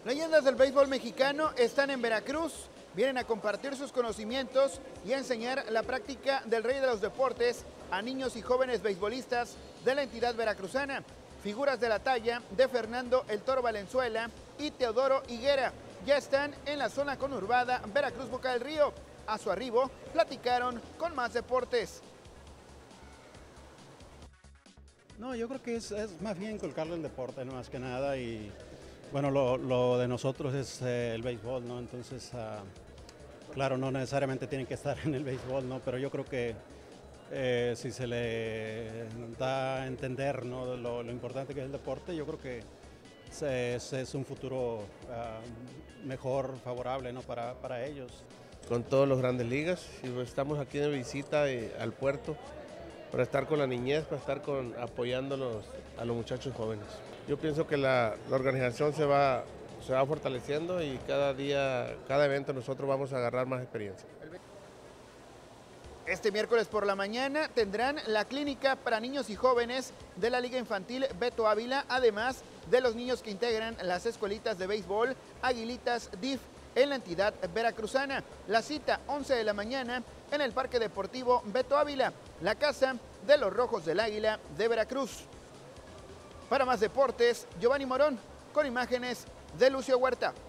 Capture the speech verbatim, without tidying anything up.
Leyendas del béisbol mexicano están en Veracruz. Vienen a compartir sus conocimientos y a enseñar la práctica del rey de los deportes a niños y jóvenes beisbolistas de la entidad veracruzana. Figuras de la talla de Fernando El Toro Valenzuela y Teodoro Higuera ya están en la zona conurbada Veracruz Boca del Río. A su arribo platicaron con Más Deportes. No, yo creo que es, es más bien inculcarle el deporte, no más que nada, y bueno, lo, lo de nosotros es eh, el béisbol, ¿no? Entonces, uh, claro, no necesariamente tienen que estar en el béisbol, ¿no? Pero yo creo que eh, si se le da a entender, ¿no? lo, lo importante que es el deporte, yo creo que es, es un futuro uh, mejor, favorable, ¿no? para, para ellos. Con todos los grandes ligas, y estamos aquí de visita eh, al puerto para estar con la niñez, para estar con, apoyándolos a los muchachos jóvenes. Yo pienso que la, la organización se va, se va fortaleciendo y cada día, cada evento nosotros vamos a agarrar más experiencia. Este miércoles por la mañana tendrán la clínica para niños y jóvenes de la Liga Infantil Beto Ávila, además de los niños que integran las escuelitas de béisbol Aguilitas D I F en la entidad veracruzana. La cita once de la mañana en el Parque Deportivo Beto Ávila, la casa de los Rojos del Águila de Veracruz. Para Más Deportes, Giovanni Morón, con imágenes de Lucio Huerta.